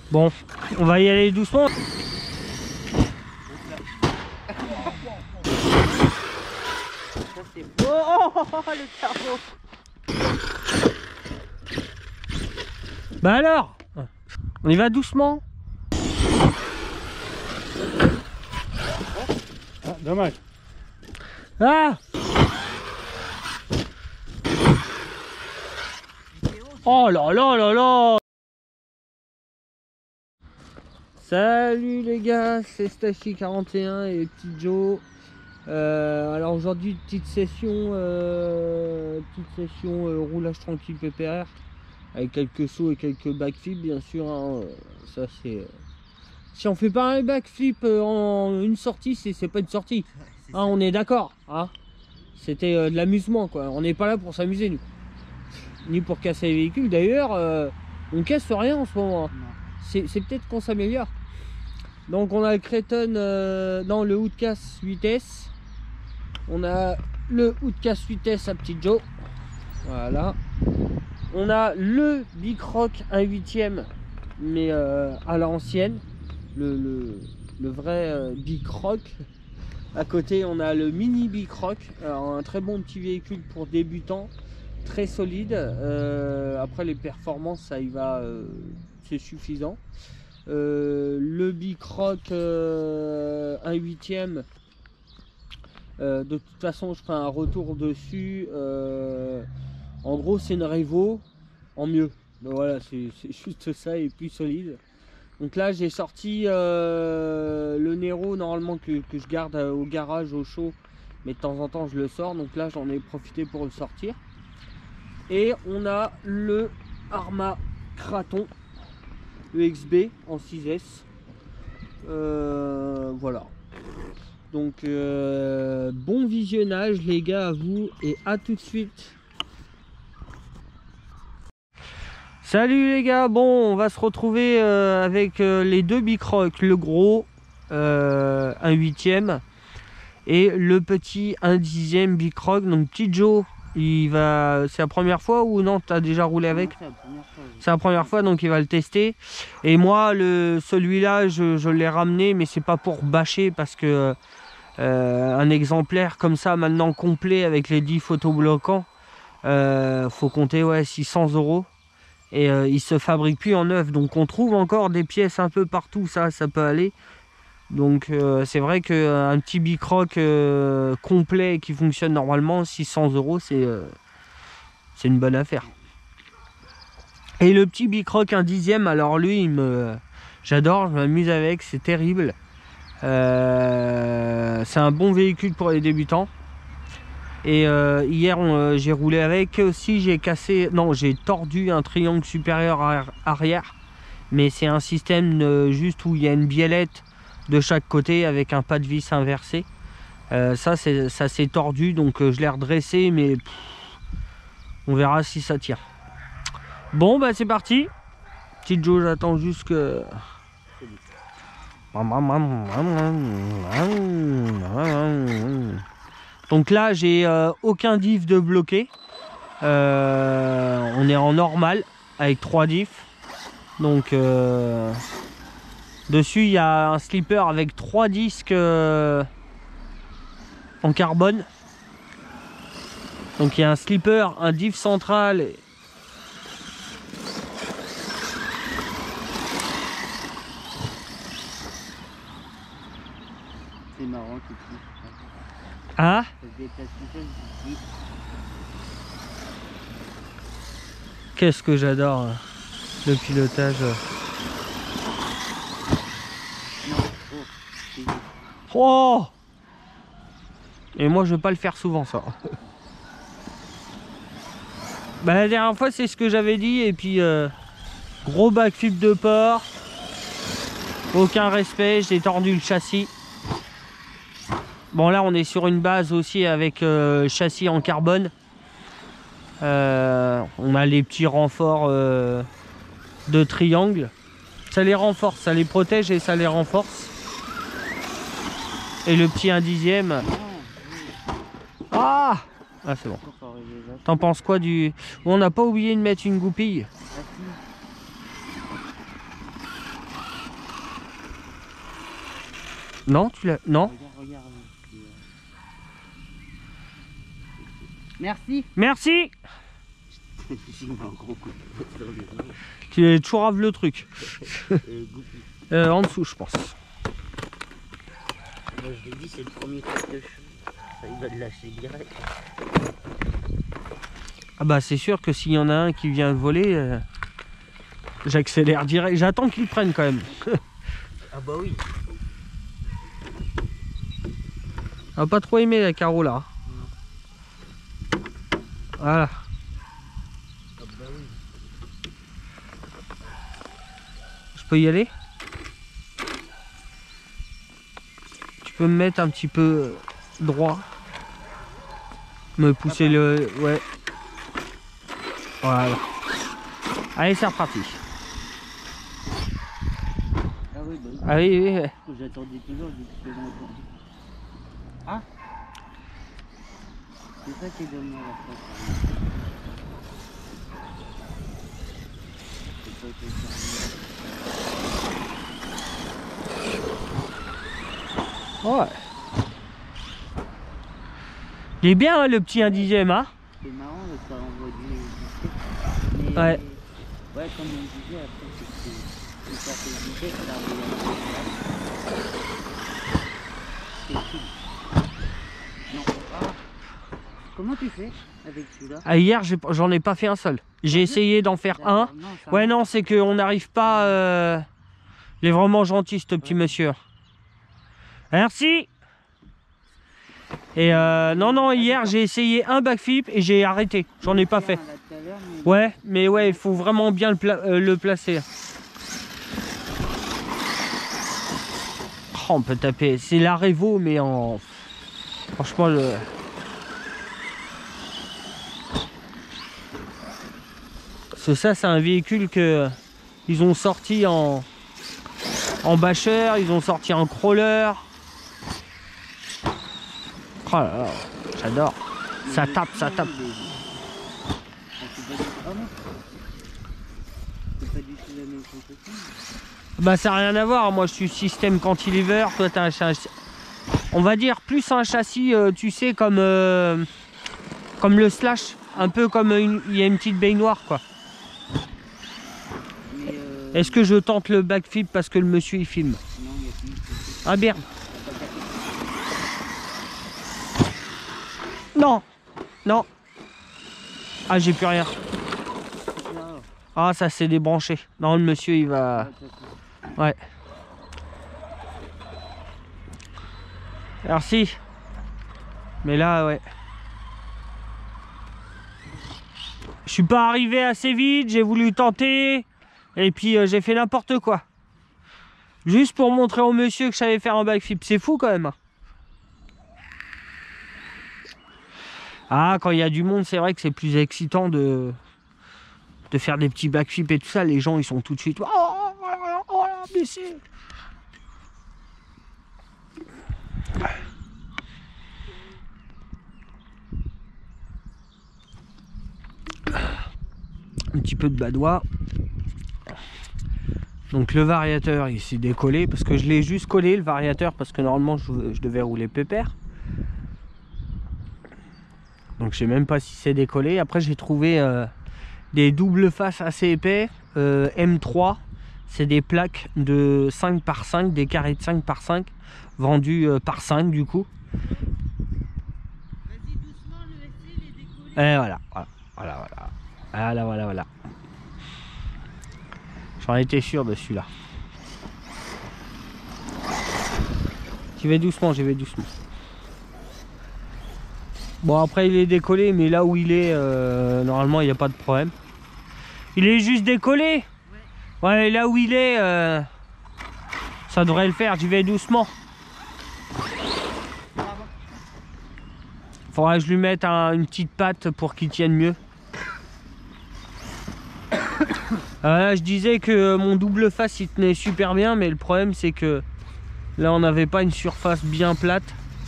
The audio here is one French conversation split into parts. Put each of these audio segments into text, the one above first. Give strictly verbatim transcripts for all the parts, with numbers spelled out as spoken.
Bon, on va y aller doucement. Oh, oh, oh, oh, le carreau. Bah alors, on y va doucement. Ah, dommage. Ah. Oh là là là là. Salut les gars, c'est Stachi quarante et un et Petit Joe. Euh, alors aujourd'hui petite session, euh, petite session euh, roulage tranquille P P R avec quelques sauts et quelques backflips bien sûr. Hein, ça c'est. Euh... Si on fait pas un backflip euh, en une sortie, c'est pas une sortie. Hein, on est d'accord. Hein, c'était euh, de l'amusement quoi. On n'est pas là pour s'amuser nous, ni pour casser les véhicules. D'ailleurs, euh, on casse rien en ce moment. C'est peut-être qu'on s'améliore. Donc on a le Kraton euh, dans le Outcast huit S. On a le Outcast huit S à Petit Joe. Voilà. On a le Bicroc un huitième mais euh, à l'ancienne. Le, le, le vrai euh, Bicroc. À côté on a le mini Bicroc. Alors un très bon petit véhicule pour débutants. Très solide. Euh, après les performances ça y va. Euh, c'est suffisant. Euh, le Bicroc euh, un huitième. Euh, de toute façon je ferai un retour dessus. Euh, en gros c'est une Revo en mieux. Donc voilà, c'est juste ça et plus solide. Donc là j'ai sorti euh, le Nero normalement que, que je garde au garage au chaud, mais de temps en temps je le sors. Donc là j'en ai profité pour le sortir. Et on a le Arma Kraton E X B en six S. Euh, voilà. Donc euh, bon visionnage les gars à vous et à tout de suite. Salut les gars, bon on va se retrouver euh, avec euh, les deux Bicroc, le gros euh, un huitième et le petit un dixième Bicroc. Donc Petit Joe, il va, c'est la première fois ou non, tu as déjà roulé avec? C'est la première fois, donc il va le tester. Et moi le celui-là je, je l'ai ramené, mais c'est pas pour bâcher parce que Euh, un exemplaire comme ça maintenant complet avec les dix photobloquants, euh, faut compter ouais, six cents euros et euh, il se fabrique plus en neuf, donc on trouve encore des pièces un peu partout, ça ça peut aller. Donc euh, c'est vrai qu'un petit Bicroc euh, complet qui fonctionne normalement, six cents euros, c'est euh, c'est une bonne affaire. Et le petit Bicroc un dixième, alors lui il me j'adore, je m'amuse avec, c'est terrible. Euh, c'est un bon véhicule pour les débutants. Et euh, hier euh, j'ai roulé avec aussi, j'ai cassé, non j'ai tordu un triangle supérieur arrière, mais c'est un système euh, juste où il y a une biellette de chaque côté avec un pas de vis inversé. Euh, ça c'est ça s'est tordu, donc euh, je l'ai redressé, mais pff, on verra si ça tire. Bon bah c'est parti. Petit Joe, j'attends juste que donc là j'ai euh, aucun diff de bloqué. Euh, on est en normal avec trois diffs. Donc euh, dessus il y a un slipper avec trois disques euh, en carbone. Donc il y a un slipper, un diff central. C'est marrant tout de Ah, qu'est-ce que j'adore le pilotage. Oh, et moi je vais pas le faire souvent ça. Bah, la dernière fois c'est ce que j'avais dit, et puis euh, gros backflip de port, aucun respect, j'ai tordu le châssis. Bon là on est sur une base aussi avec euh, châssis en carbone. Euh, on a les petits renforts euh, de triangle. Ça les renforce, ça les protège et ça les renforce. Et le petit un dixième. Ah, ah c'est bon. T'en penses quoi du... On n'a pas oublié de mettre une goupille. Non, tu l'as... Non. Regarde, regarde. Merci. Merci. J'ai mis un gros coup de poing dans les mains. Tu es toujours rave le truc. Euh, Goupy. Euh, en dessous, je pense. Moi, je l'ai dit, c'est le premier truc que je fais. Ça, il va le lâcher direct. Ah bah c'est sûr que s'il y en a un qui vient le voler, euh, j'accélère direct. J'attends qu'il prenne quand même. Ah bah oui. On a pas trop aimé la carreau là. Non. Voilà. Ah bah oui. Je peux y aller? Tu peux me mettre un petit peu droit. Me pousser le... Ouais. Voilà. Allez, c'est reparti. Ah oui, bah oui. Ah oui, oui, oui. J'attendais toujours, j'ai dit que je m'entends. Ah, c'est ça qui est dommage à la fois. C'est pas été fermé. Ouais. Il est bien hein, le petit un dixième, hein? C'est marrant, ça envoie du disque. Mais ouais. Ouais, comme on disait, après, c'est que c'est ça fait du disque, ça envoie c'est cool. Non. Ah. Comment tu fais avec celui-là? Ah, hier, j'en ai, ai pas fait un seul. J'ai essayé d'en faire un. Non, ouais, non, c'est qu'on n'arrive pas... Euh... Il est vraiment gentil, ce petit ouais. monsieur. Merci. Et euh, non, non, hier, j'ai essayé un backflip et j'ai arrêté. J'en ai pas fait. Ouais, mais ouais, il faut vraiment bien le, pla euh, le placer. Oh, on peut taper. C'est la Revo, mais en... Franchement, le... ça, c'est un véhicule que ils ont sorti en... en bâcheur, ils ont sorti en crawler. Oh là là, j'adore. Ça tape, ça tape. Bah ça n'a rien à voir, moi je suis système cantilever, toi t'as un châssis, on va dire plus un châssis, euh, tu sais, comme euh, comme le slash, un peu comme une, il y a une petite baignoire quoi. Euh... Est-ce que je tente le backflip parce que le monsieur il filme? Non, il y a plus. Ah merde. Non, non. Ah j'ai plus rien. Ah ça s'est débranché. Non le monsieur il va... Ouais. Merci. Mais là ouais. Je suis pas arrivé assez vite, j'ai voulu tenter. Et puis euh, j'ai fait n'importe quoi. Juste pour montrer au monsieur que je savais faire un backflip. C'est fou quand même. Ah, quand il y a du monde, c'est vrai que c'est plus excitant de, de faire des petits backflips et tout ça. Les gens, ils sont tout de suite... Oh, oh, oh, oh mais c'est... Un petit peu de badois. Donc le variateur, il s'est décollé parce que je l'ai juste collé, le variateur, parce que normalement, je, je devais rouler pépère. Donc je sais même pas si c'est décollé. Après j'ai trouvé euh, des doubles faces assez épais, euh, M trois. C'est des plaques de cinq par cinq, des carrés de cinq par cinq, vendus euh, par cinq du coup. Vas-y doucement, le S L est décollé. Et voilà, voilà, voilà, voilà, voilà, voilà, voilà. J'en étais sûr de celui-là. J'y vais doucement, j'y vais doucement. Bon après il est décollé, mais là où il est, euh, normalement il n'y a pas de problème. Il est juste décollé. Ouais, ouais là où il est, euh, ça devrait le faire, j'y vais doucement. Faudra que je lui mette un, une petite patte pour qu'il tienne mieux. Euh, là je disais que mon double face il tenait super bien, mais le problème c'est que là on n'avait pas une surface bien plate.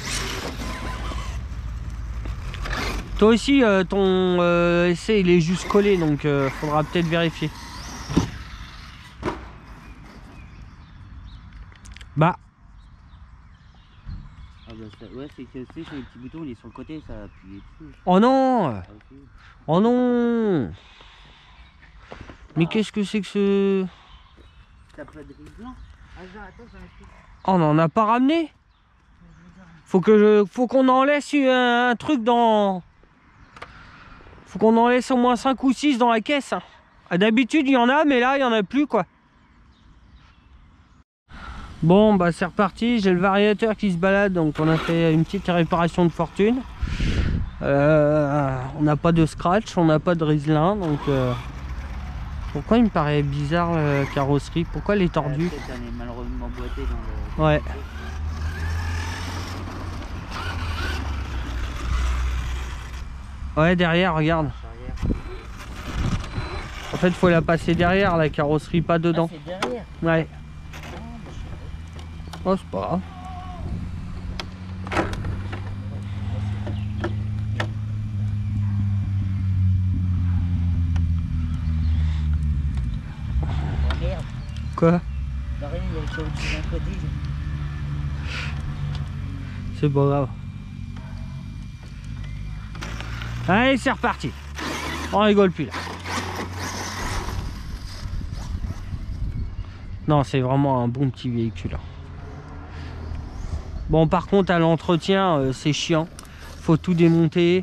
Toi aussi, euh, ton euh, essai il est juste collé, donc euh, faudra peut-être vérifier. Bah, ça, ouais, c'est que c'est les petits boutons, il est sur le côté, ça appuie dessus. Oh non! Ah, okay. Oh non! Mais ah. Qu'est-ce que c'est que ce... T'as pas de riz blanc? Ah, attends, j'en ai plus. Oh, on n'en a pas ramené? Faut que je... Faut qu'on en laisse un, un truc dans... Faut qu'on en laisse au moins cinq ou six dans la caisse. Hein. D'habitude, il y en a, mais là, il n'y en a plus, quoi. Bon, bah c'est reparti. J'ai le variateur qui se balade, donc on a fait une petite réparation de fortune. Euh, on n'a pas de scratch, on n'a pas de riselin, donc... Euh... Pourquoi il me paraît bizarre la carrosserie? Pourquoi elle est tordue? Peut-être qu'elle est malheureusement emboîtée dans le... Ouais. Ouais, derrière, regarde. En fait, il faut la passer derrière, la carrosserie, pas dedans. Ah, c'est derrière? Ouais. Oh, c'est pas grave. Oh merde. Quoi? Rien, il y a le chaud d'un côté. C'est pas grave. Allez, c'est reparti. On rigole plus là. Non, c'est vraiment un bon petit véhicule. Bon, par contre, à l'entretien, euh, c'est chiant. Faut tout démonter.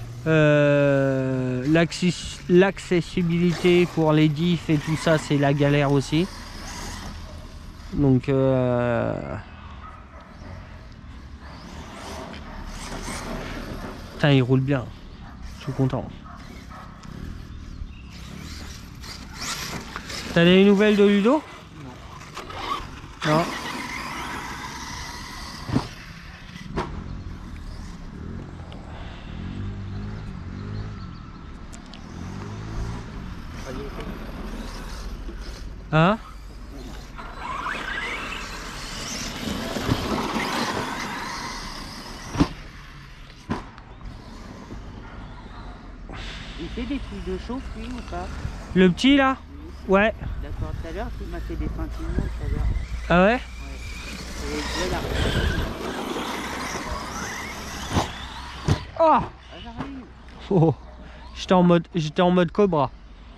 Euh, L'accessibilité pour les diffs et tout ça, c'est la galère aussi. Donc... Euh... Putain, il roule bien. Je suis content. T'as des nouvelles de Ludo? Non. Non. Hein? Il fait des trucs de chauffe lui ou pas? Le petit là? Oui. Ouais. D'accord, tout à l'heure il m'a fait des sentiments tout à l'heure. Ah ouais? Ouais. Et là, oh, ah, j'arrive. oh. J'étais en mode j'étais en mode cobra.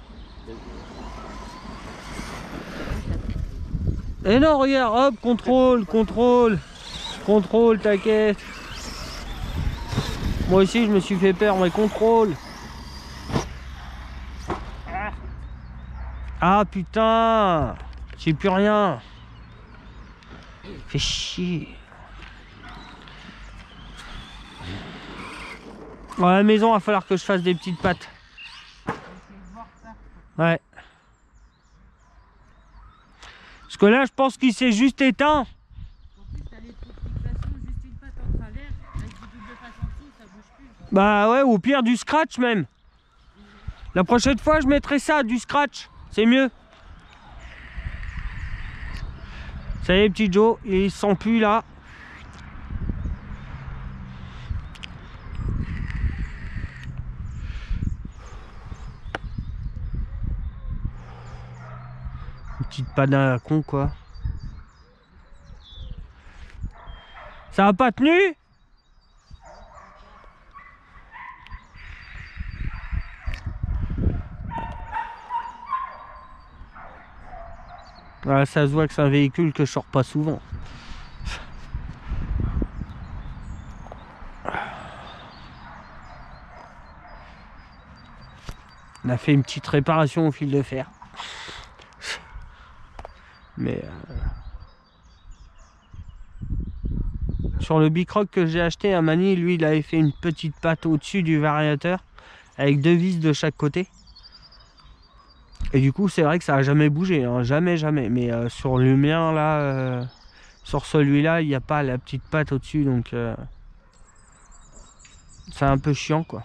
Et non, regarde, hop, contrôle, contrôle, contrôle, t'inquiète. Moi aussi, je me suis fait peur, mais contrôle. Ah putain, j'ai plus rien. Fait chier. À la maison, il va falloir que je fasse des petites pattes. Ouais. Parce que là, je pense qu'il s'est juste éteint. En plus, t'as les fixations, juste une patte en travers, avec du double face en dessous, ça bouge plus. Bah ouais, ou pire, du scratch même. La prochaine fois, je mettrai ça, du scratch. C'est mieux. Ça y est, petit Joe, il sent plus là. Une petite panne à la con, quoi. Ça a pas tenu? Ouais, ça se voit que c'est un véhicule que je sors pas souvent. On a fait une petite réparation au fil de fer. Mais euh... sur le Bicroc que j'ai acheté à Manille, lui il avait fait une petite patte au-dessus du variateur avec deux vis de chaque côté. Et du coup c'est vrai que ça a jamais bougé, hein, jamais jamais. Mais euh, sur le mien là, euh, sur celui-là, il n'y a pas la petite patte au-dessus, donc euh, c'est un peu chiant quoi.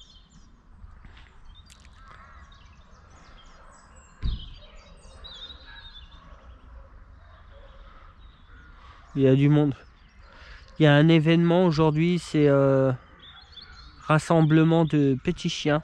Il y a du monde. Il y a un événement aujourd'hui, c'est euh, rassemblement de petits chiens.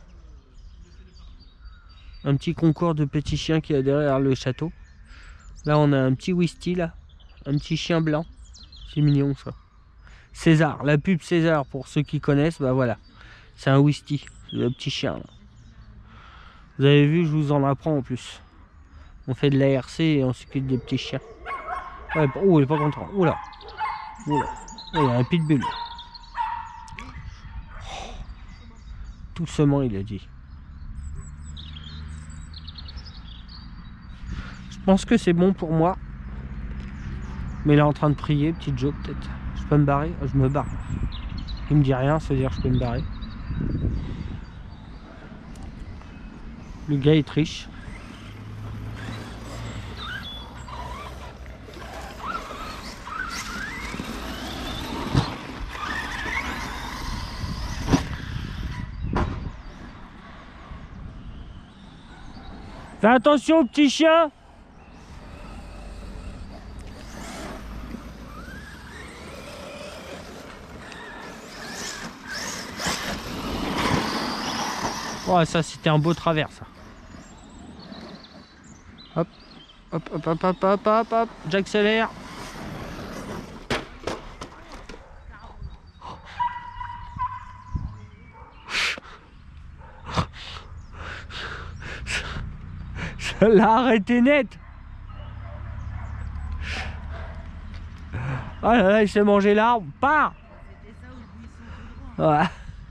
Un petit concours de petits chiens qui est derrière le château. Là on a un petit Whisty là, un petit chien blanc. C'est mignon ça. César, la pub César, pour ceux qui connaissent, bah voilà. C'est un whisky, le petit chien. Là. Vous avez vu, je vous en apprends en plus. On fait de l'A R C et on s'occupe des petits chiens. Ouais, oh, il est pas content. Oula. Oula. Oh, il y a un pitbull. Oh. Doucement, il a dit. Je pense que c'est bon pour moi. Mais il est en train de prier, petit Joe, peut-être. Je peux me barrer? Je me barre. Il me dit rien, ça veut dire que je peux me barrer. Le gars, il triche. Fais attention, petit chien! Oh, ça c'était un beau travers, ça. Hop, hop, hop, hop, hop, hop, hop, hop. J'accélère. Ça l'a arrêté net. Oh là là, il s'est mangé l'arbre. Pars. Ouais.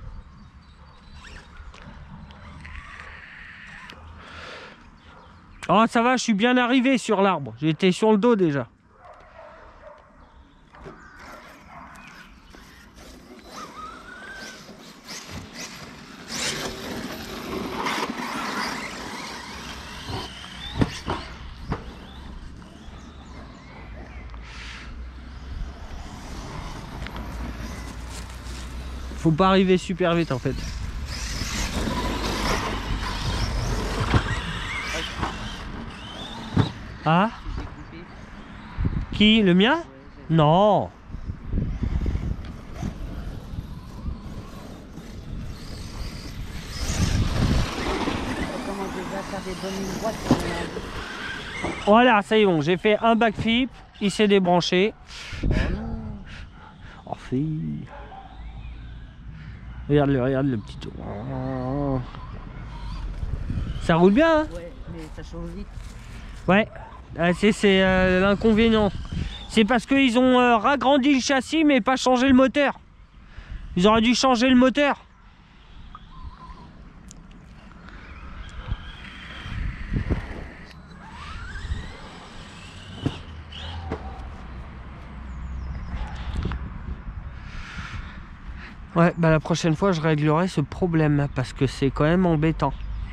Oh, ça va, je suis bien arrivé sur l'arbre. J'étais sur le dos déjà. Faut pas arriver super vite en fait. Ah? Qui? Le mien? Non. Voilà, ça y est bon, j'ai fait un backflip, il s'est débranché. Oh si. Regarde le, regarde le petit tour. Oh. Ça roule bien, hein? Ouais, mais ça change vite. Ouais, c'est euh, l'inconvénient. C'est parce qu'ils ont euh, ragrandi le châssis mais pas changé le moteur. Ils auraient dû changer le moteur. Ouais, bah la prochaine fois je réglerai ce problème parce que c'est quand même embêtant.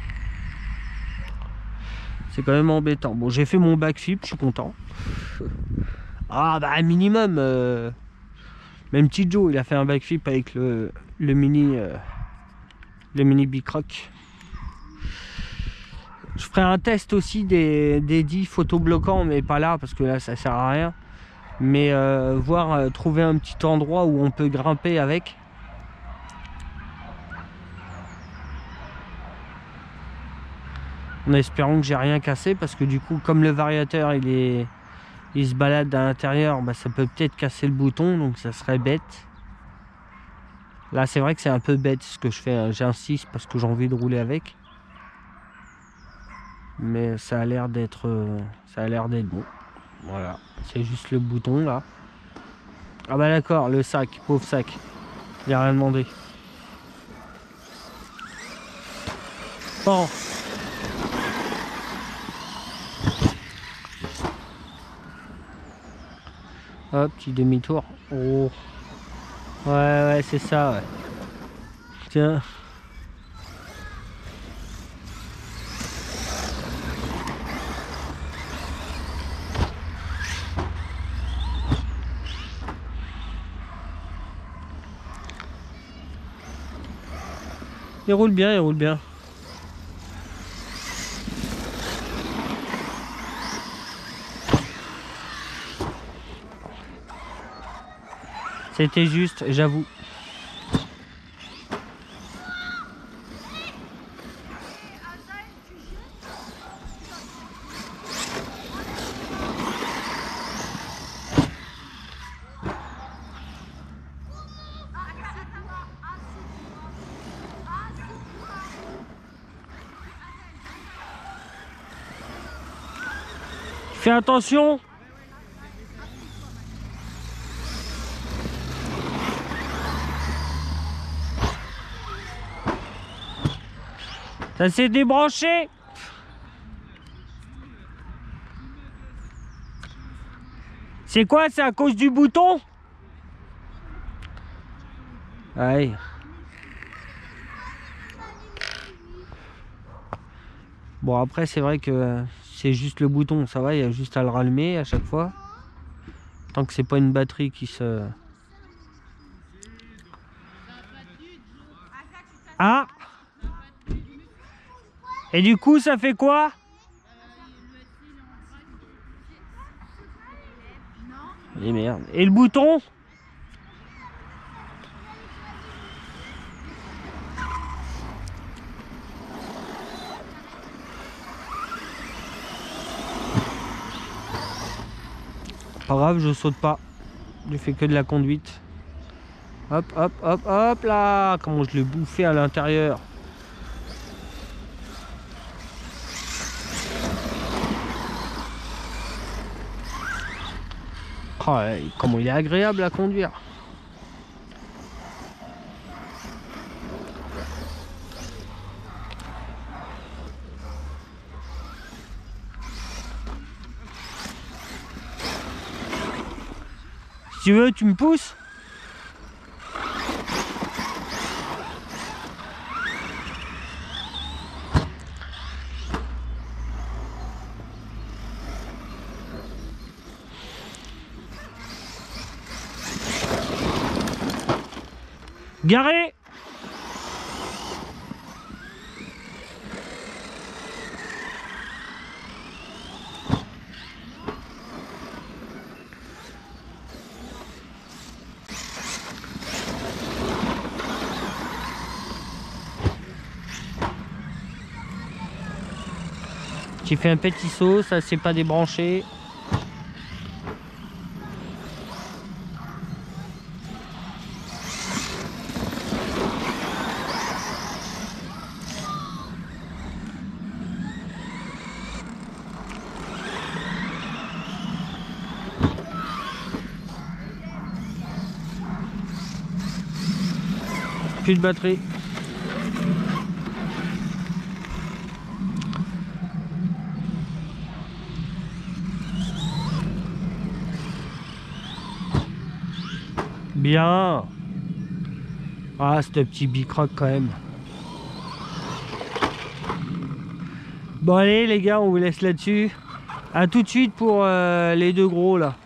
C'est quand même embêtant. Bon, j'ai fait mon backflip, je suis content. Ah bah minimum. Euh... Même petit Joe, il a fait un backflip avec le, le mini, euh... le mini bicroc. Je ferai un test aussi des, des dix photobloquants, mais pas là parce que là ça sert à rien. Mais euh, voir euh, trouver un petit endroit où on peut grimper avec. En espérant que j'ai rien cassé parce que du coup comme le variateur il est il se balade à l'intérieur, bah, ça peut peut-être casser le bouton, donc ça serait bête. Là c'est vrai que c'est un peu bête ce que je fais, j'insiste parce que j'ai envie de rouler avec. Mais ça a l'air d'être ça a l'air d'être bon. Voilà, c'est juste le bouton là. Ah bah d'accord, le sac, pauvre sac. Il a rien demandé. Bon. Hop, petit demi-tour. Oh. Ouais, ouais, c'est ça, ouais. Tiens. Il roule bien, il roule bien. C'était juste, j'avoue. Fais attention. Ça s'est débranché. C'est quoi? C'est à cause du bouton? Ouais. Bon, après c'est vrai que c'est juste le bouton, ça va, il y a juste à le rallumer à chaque fois. Tant que c'est pas une batterie qui se... Ah! Et du coup ça fait quoi? Et merde. Et le bouton? Pas grave, je saute pas. Je fais que de la conduite. Hop, hop, hop, hop là! Comment je l'ai bouffé à l'intérieur. Oh, comment il est agréable à conduire. Si tu veux, tu me pousses? Garé! J'ai fait un petit saut, ça s'est pas débranché. Plus de batterie. Bien. Ah, ce petit bicroc quand même. Bon allez les gars, on vous laisse là-dessus. À tout de suite pour euh, les deux gros là.